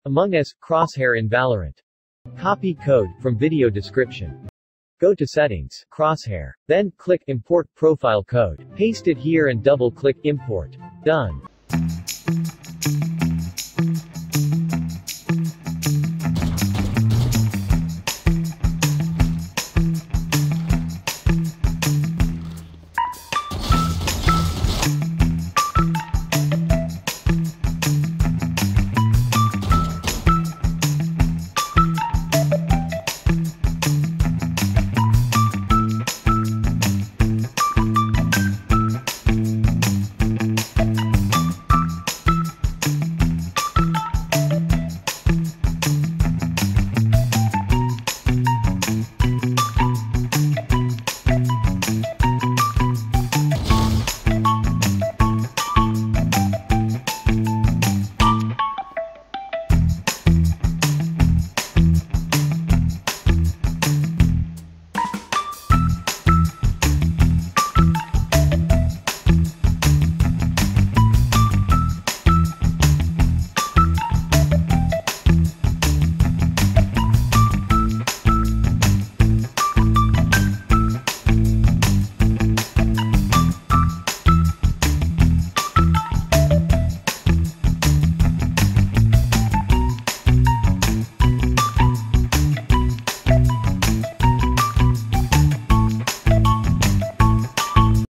Among Us, Crosshair in Valorant. Copy code from video description. Go to Settings, Crosshair. Then, click Import Profile Code. Paste it here and double-click Import. Done.